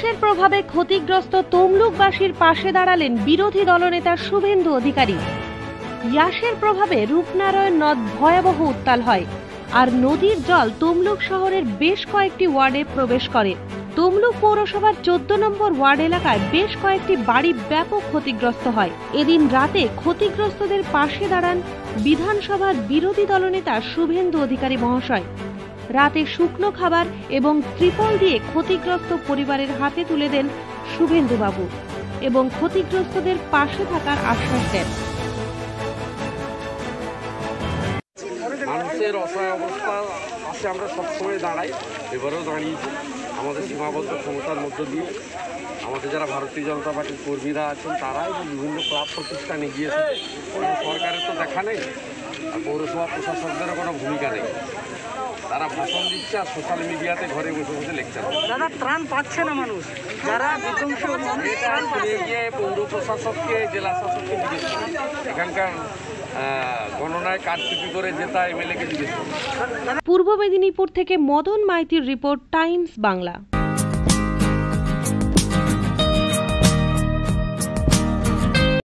ইয়াসের প্রভাবে ক্ষতিগ্রস্ত তমলুকবাসীর পাশে দাঁড়ালেন বিরোধী দলনেতা শুভেন্দু অধিকারী। ইয়াসের প্রভাবে রূপনারায়ণ নদ ভয়াবহ উত্তাল হয় আর নদীর জল তমলুক শহরের বেশ কয়েকটি ওয়ার্ডে প্রবেশ করে। তমলুক পৌরসভার 14 নম্বর ওয়ার্ড এলাকায় বেশ কয়েকটি বাড়ি ব্যাপক ক্ষতিগ্রস্ত হয়। এদিন রাতে ক্ষতিগ্রস্তদের পাশে দাঁড়ান বিধানসভার বিরোধী দলনেতা শুভেন্দু অধিকারী মহাশয়। রাতে শুকনো খাবার এবং ত্রিপল দিয়ে ক্ষতিগ্রস্ত পরিবারের হাতে তুলে দেন শুভেন্দু বাবু এবং ক্ষতিগ্রস্তদের পাশে থাকার আশ্বাস দেন। মানুষের অসহায় অবস্থা পাশে আমরা সবসময় দাঁড়াই, এবারেও দাঁড়িয়েছি আমাদের সীমাবদ্ধ ক্ষমতার মধ্য দিয়ে। আমাদের যারা ভারতীয় জনতা পার্টির কর্মীরা আছেন তারাই বিভিন্ন ক্লাব প্রতিষ্ঠানে গিয়েছে। সরকারের তো দেখা নেই, আর পৌরসভা প্রশাসকদেরও কোনো ভূমিকা নেই। তারা ভাষণ দিচ্ছে আর সোশ্যাল মিডিয়াতে ঘরে বসে বসে লেকচার। দাদা, ত্রাণ পাচ্ছে না মানুষ, যারা বিধ্বংসী গিয়ে পৌর প্রশাসককে, জেলা শাসককে জিজ্ঞেস করি, এখানকার গণনায় কারচুপি করে জেতা এমএলএ কে জিজ্ঞেস করি। পূর্ব মেদিনীপুর থেকে মদন মাইতির রিপোর্ট, টাইমস বাংলা।